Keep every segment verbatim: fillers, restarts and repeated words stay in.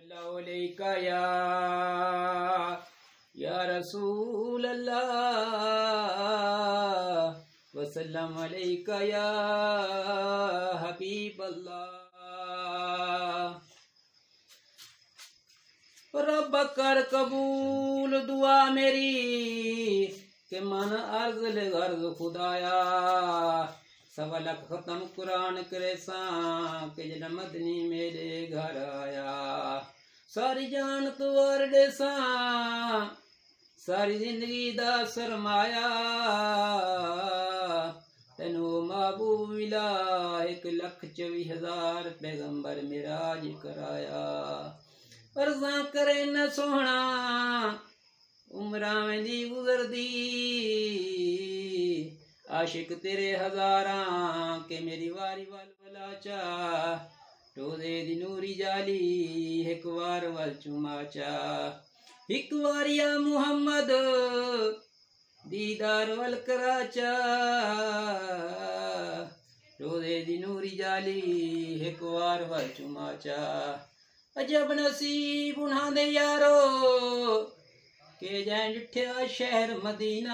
सल्लल्लाहु अलैका या या रसूल अल्लाह वसल्लम अलैका या हबीब अल्लाह। रब कर कबूल दुआ मेरी के मन अर्ज ले गर्ज खुदाया। सवा लख खत्म कुरान करे सा के जन मदनी मेरे घर आया। सारी जान तो और देसा सारी जिंदगी दा सरमाया। तेनू महबूब मिला एक लख चौबी हजार पैगंबर मिराज कराया। अर्जा करे न सोहना उमरा वेंदी गुजरदी। आशिक तेरे हजारा के मेरी वारी वाल वला चा। टोदे दी नूरी जाली एक वार वल चुमाचा। एक वारिया मुहम्मद दीदार वल कराचा। टोदे दी नूरी जाली एक वार वल चुमाचा। अजब नसीब उन्हां दे यारो के जैन डिठ्या शहर मदीना।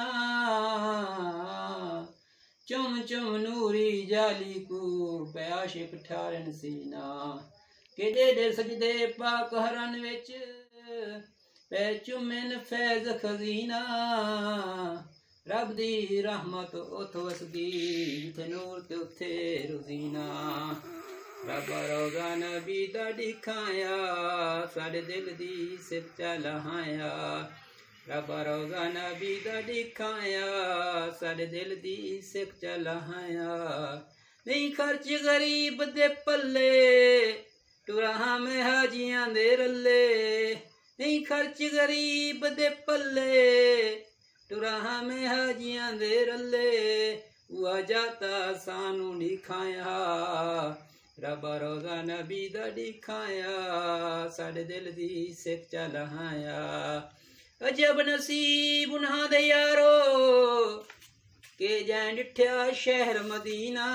चुम चुम नूरी जाली को प्याशिक ठारन सीना। के डेडे सजदे पाक हरन विच पै चुमेन फैज खजीना। रब दी रहमत उथ वसदी जिथे नूर ते उथे रोजीना। रब रोज़ा नबी दा दिखाया साडे दिल दी सच्चा लहाया। रब रोज़ा नबी दा दिखाया साडे दिल दी सच्चा लहाया। नहीं खर्च गरीब दे पल्ले टुराहां में हाजियां दे रल्ले। नहीं खर्च गरीब दे पल्ले टुराहां में हाजियां दे रल्ले। हुआ जाता सानू दिखाया रब रोज़ा नबी दा दिखाया साडे दिल दी सच्चा लहाया। अजब नसीब उन्हां दे यारो के जैन डिठ्या शहर मदीना।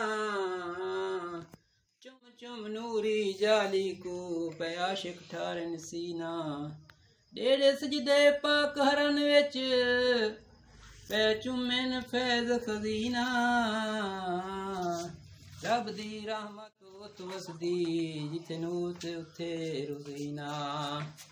चुम चुम नूरी जाली को प्याशिक ठारन सीना। डेढ़ सजदे पाक हरन विच पै चुमेन फैज खजीना। रब दी रहमत उत वसदी जिथे नूर ते उथे रोजीना।